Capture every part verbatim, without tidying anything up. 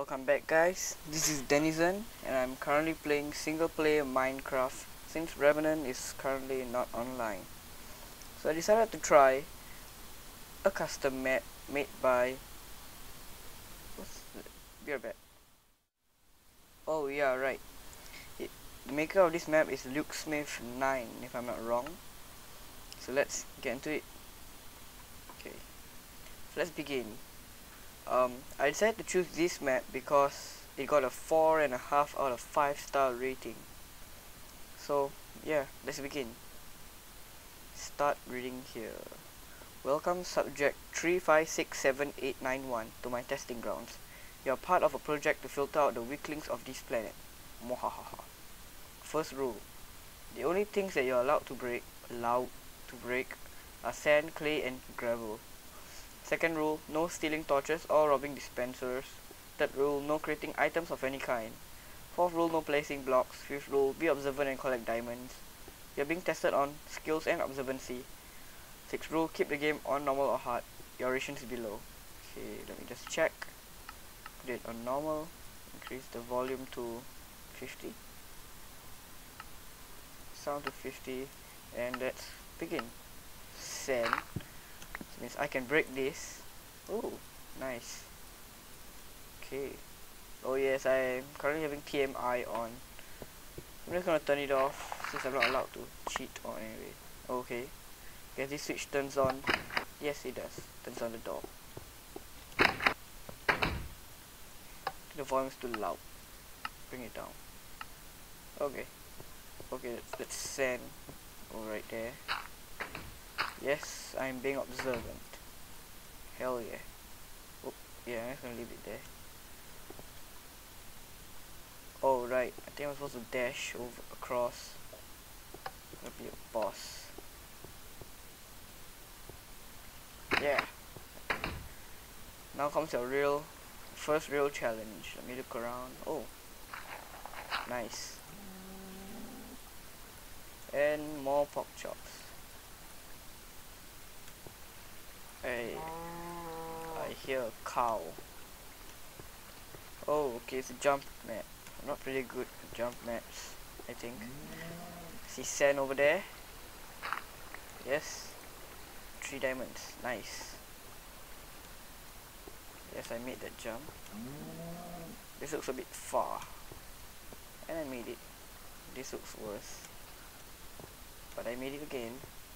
Welcome back, guys. This is Denizen and I'm currently playing single player Minecraft since Revenant is currently not online. So I decided to try a custom map made by what's the beer bat? Oh yeah, right. It, the maker of this map is Luke Smith nine, if I'm not wrong. So let's get into it. Okay. So let's begin. Um, I decided to choose this map because it got a four and a half out of five star rating. So yeah, let's begin. Start reading here. Welcome subject three five six seven eight nine one to my testing grounds. You are part of a project to filter out the weaklings of this planet. Mohahaha. First rule: the only things that you are allowed to break, allowed to break, are sand, clay, and gravel. Second rule, no stealing torches or robbing dispensers. Third rule, no creating items of any kind. Fourth rule, no placing blocks. Fifth rule, be observant and collect diamonds. You're being tested on skills and observancy. Sixth rule, keep the game on normal or hard. Your rations below. Okay, let me just check. Put it on normal. Increase the volume to fifty. Sound to fifty. And let's begin. Sand. Which means I can break this. Oh, nice. Okay. Oh yes, I'm currently having T M I on. I'm just gonna turn it off since I'm not allowed to cheat or anyway. Okay. Guess this switch turns on. Yes, it does. Turns on the door. The volume's too loud. Bring it down. Okay. Okay, let's, let's send. Go right there. Yes, I'm being observant. Hell yeah. Oh, yeah, I'm just gonna leave it there. Oh, right. I think I'm supposed to dash over across. Gonna be a boss. Yeah. Now comes your real, first real challenge. Let me look around. Oh, nice. And more pork chops. Hey, I hear a cow. Oh, okay, it's a jump map. I'm not pretty good at jump maps, I think. See sand over there? Yes. Three diamonds. Nice. Yes, I made that jump. This looks a bit far. And I made it. This looks worse. But I made it again.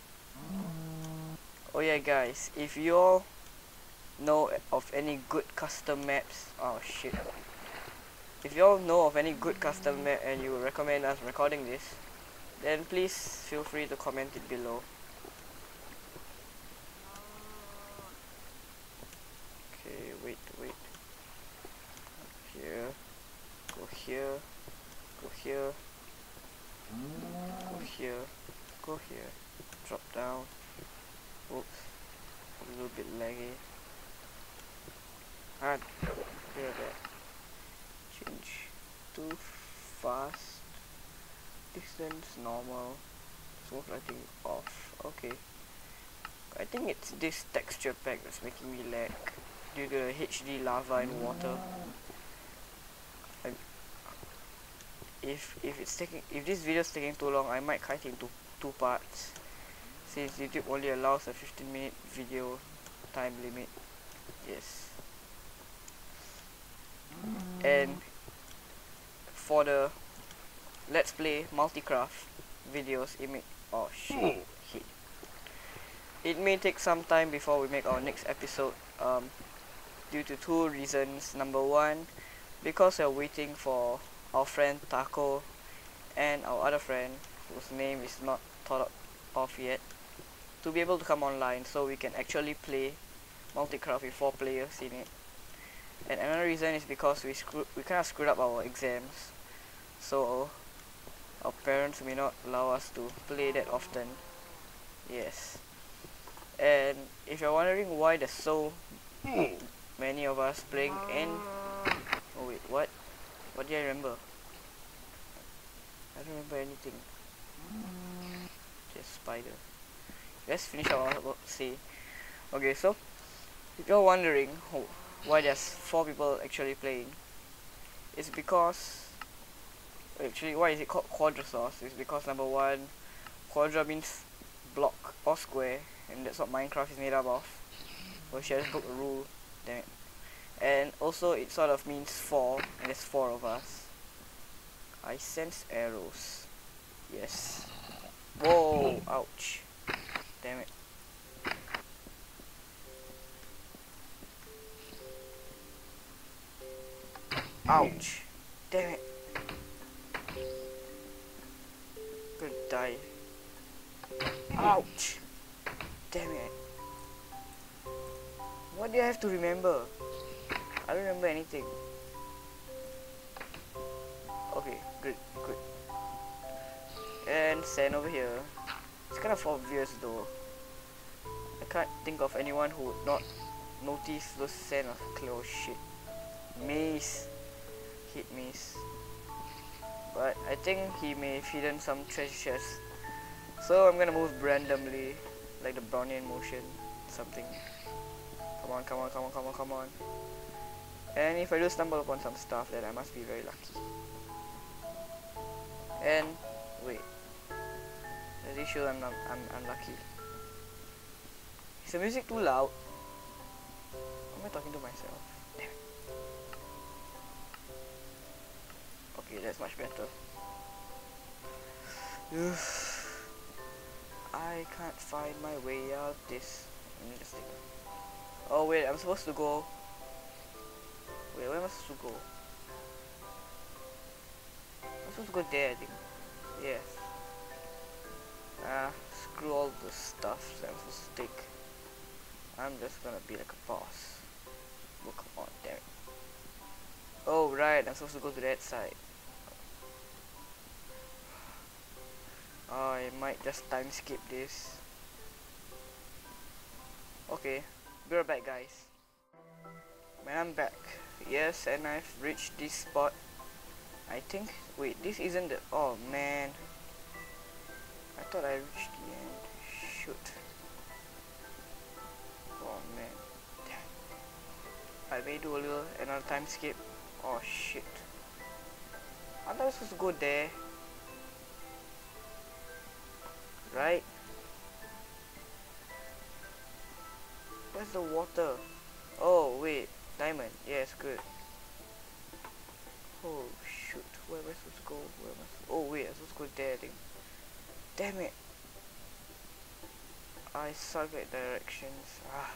Oh yeah, guys, if you all know of any good custom maps, oh shit. If you all know of any good custom map and you recommend us recording this, then please feel free to comment it below. Okay, wait, wait. Here, go here, go here, go here, go here, drop down. Oops, a little bit laggy. Ah, clear that. Change too fast. Distance normal. Smooth lighting off. Okay. I think it's this texture pack that's making me lag due to the H D lava and water. I'm, if if it's taking if this video is taking too long, I might cut it into two parts, since YouTube only allows a fifteen minute video time limit. Yes. And for the Let's Play Multicraft videos, it may oh shit, hit. It may take some time before we make our next episode, um, due to two reasons. Number one, because we're waiting for our friend Taco and our other friend, whose name is not thought of yet, to be able to come online so we can actually play Multicraft with four players in it. And another reason is because we screw we kind of screwed up our exams, so our parents may not allow us to play that often. Yes. And if you're wondering why there's so many of us playing and oh wait, what? What do I remember? I don't remember anything. Just spider. Let's finish our work. See. Okay, so if you're wondering why there's four people actually playing, is because actually why is it called Quadrasource? It's because number one, quadra means block or square, and that's what Minecraft is made up of. Or should I just book a rule? Damn it. And also it sort of means four, and there's four of us. I sense arrows. Yes. Whoa, ouch. Damn it. Ouch. Damn it. I'm gonna die. Ouch. Damn it. What do I have to remember? I don't remember anything. Okay, good, good. And sand over here. It's kind of obvious though. I can't think of anyone who would not notice those sand of close shit. Maze. Hit maze. But I think he may have hidden some treasures. So I'm gonna move randomly, like the Brownian motion, something. Come on, come on, come on, come on, come on. And if I do stumble upon some stuff, then I must be very lucky. And wait, are you sure I'm not? I'm unlucky? Is the music too loud? Or am I talking to myself? Damn it. Okay, that's much better. I can't find my way out this. Let me just think. Oh wait, I'm supposed to go. Wait, where am I supposed to go? I'm supposed to go there, I think. Yes. Ah, screw all the stuff that I'm supposed to take. I'm just gonna be like a boss. Oh, come on, damn it. Oh right, I'm supposed to go to that side. Oh, I might just time skip this. Okay, be right back, guys. Man, I'm back. Yes, and I've reached this spot. I think. Wait, this isn't the. Oh man. I thought I reached the end. Shoot. Oh man. Damn. I may do a little another time skip. Oh shit. I thought I was supposed to go there. Right? Where's the water? Oh wait, diamond. Yes, good. Oh shoot, where am I supposed to go? Where am I supposed to... Oh wait, I'm supposed to go there, I think. Damn it! I suck at directions. Ah.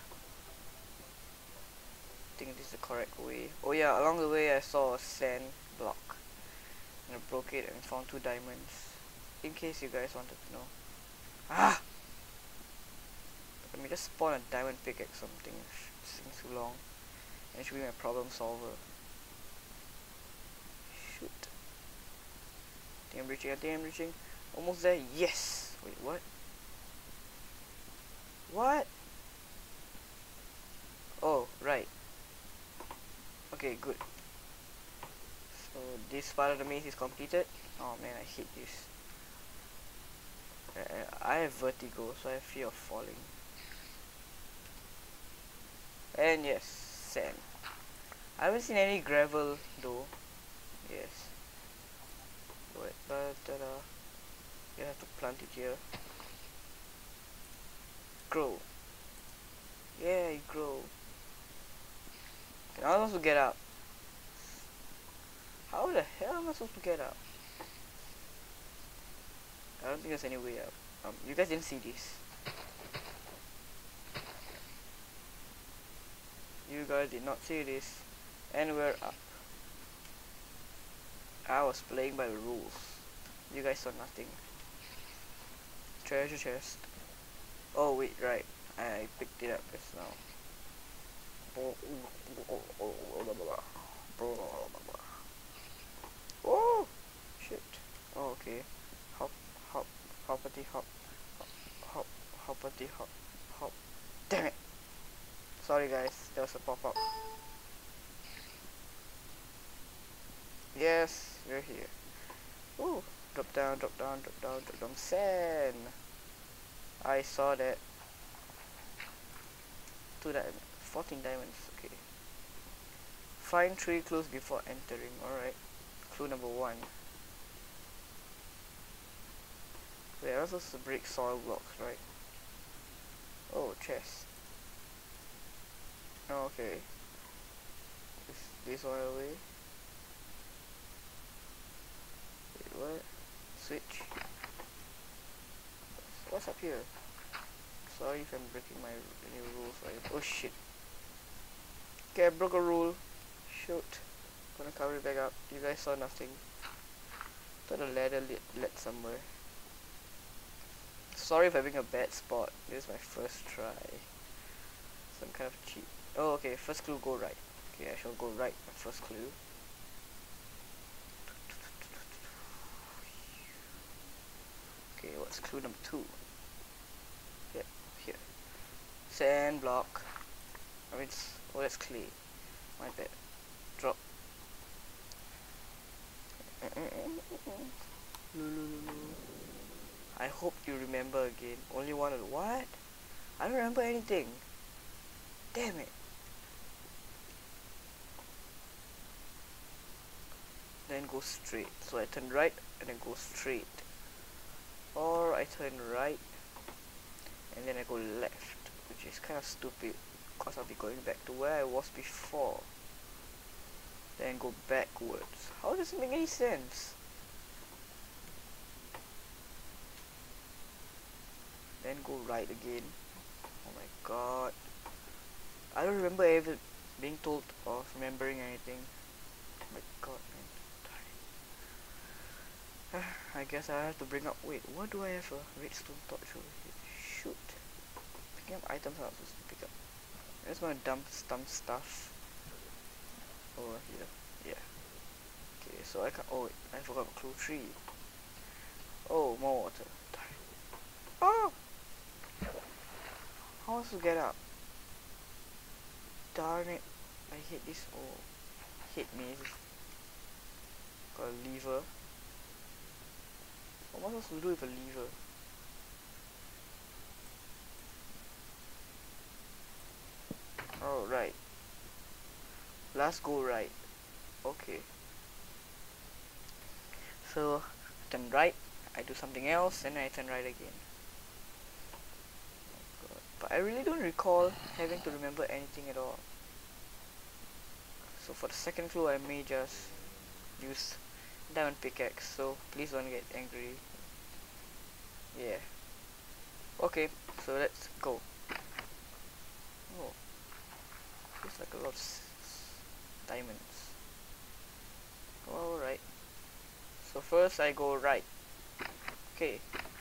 I think this is the correct way. Oh yeah, along the way I saw a sand block. And I broke it and found two diamonds. In case you guys wanted to know. Ah! Let me just spawn a diamond pickaxe something. It's taking too long. And it should be my problem solver. Shoot. I think I'm reaching, I think I'm reaching. Almost there. Yes! Wait, what? What? Oh, right. Okay, good. So this part of the maze is completed. Oh man, I hate this. Uh, I have vertigo, so I have fear of falling. And yes, sand. I haven't seen any gravel though. Yes. Wait, but uh, you have to plant it here. Grow. Yeah, you grow. Okay, I'm supposed to get up. How the hell am I supposed to get up? I don't think there's any way up. Um, you guys didn't see this. You guys did not see this. And we're up. I was playing by the rules. You guys saw nothing. Treasure chest. Oh wait, right. I picked it up just now. Oh shit. Oh okay. Hop, hop, hoppity hop, hop, hop, hoppity hop, hop. Damn it. Sorry guys, there was a pop-up. Yes, you're here. Ooh, drop down, drop down, drop down, drop down. Sand. I saw that. Two diamonds, fourteen diamonds. Okay. Find three clues before entering. Alright. Clue number one. We're also supposed to break soil blocks, right? Oh, chest. Oh, okay. Is this one away? Wait, what? Switch. What's up here? Sorry if I'm breaking my new rules, right? Oh shit. Okay, I broke a rule. Shoot. Gonna cover it back up. You guys saw nothing. Thought a ladder led, led somewhere. Sorry if I'm having a bad spot. This is my first try. Some kind of cheat. Oh, okay. First clue, go right. Okay, I shall go right. My first clue. Okay, what's clue number two? Yep, here. Sand block. I mean, it's, oh, that's clay. My bad. Drop. No, no, no, no. I hope you remember again. Only one of the what? I don't remember anything. Damn it. Then go straight. So I turn right and then go straight. Or I turn right and then I go left, which is kind of stupid because I'll be going back to where I was before. Then go backwards. How does it make any sense? Then go right again. Oh my god. I don't remember ever being told of remembering anything. Oh my god, man. I guess I have to bring up. Wait, what do I have a redstone torch over here? Shoot. Picking up items I'm not supposed to pick up. I'm just gonna dump some stuff over here. Yeah. Okay, so I can't. Oh, wait, I forgot clue three. Oh, more water. Oh! How else to get up? Darn it. I hate this. Oh, hit me. Got a lever. What am I supposed to do with a lever? Oh, right. Last go right. Okay. So, turn right. I do something else, and I turn right again. But I really don't recall having to remember anything at all. So for the second clue I may just use diamond pickaxe, so please don't get angry. Yeah. Okay, so let's go. Oh, feels like a lot of s diamonds. Alright. So first I go right. Okay.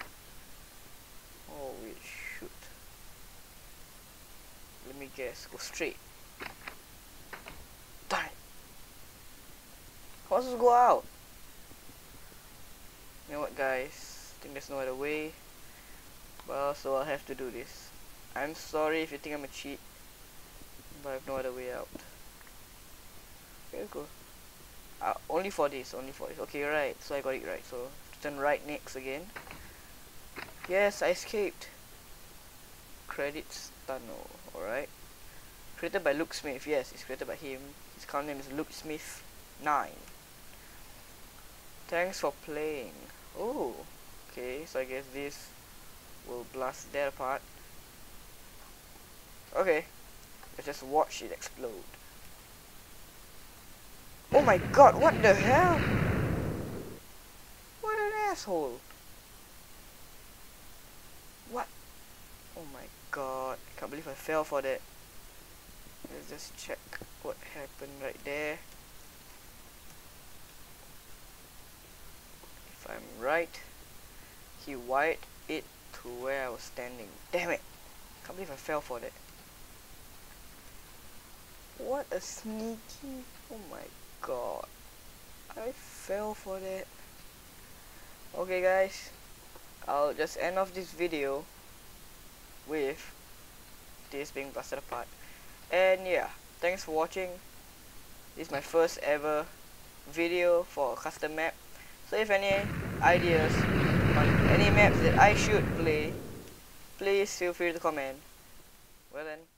Oh wait, shoot. Let me guess, go straight. Darn it. How does this go out? You know what guys, I think there's no other way. Well, so I'll have to do this. I'm sorry if you think I'm a cheat, but I have no other way out. Okay, go. Uh, only for this, only for this. Okay, right, so I got it right. So, turn right next again. Yes, I escaped. Credits tunnel, alright. Created by Luke Smith, yes, it's created by him. His account name is Luke Smith nine. Thanks for playing. Oh, okay, so I guess this will blast that apart. Okay, let's just watch it explode. Oh my god, what the hell? What an asshole. What? Oh my god, I can't believe I fell for that. Let's just check what happened right there. If I'm right, he wired it to where I was standing. Damn it! Can't believe I fell for that. What a sneaky! Oh my god, I fell for that. Okay guys, I'll just end off this video with this being blasted apart. And yeah, thanks for watching. This is my first ever video for a custom map. So if any ideas on any maps that I should play, please feel free to comment. Well then.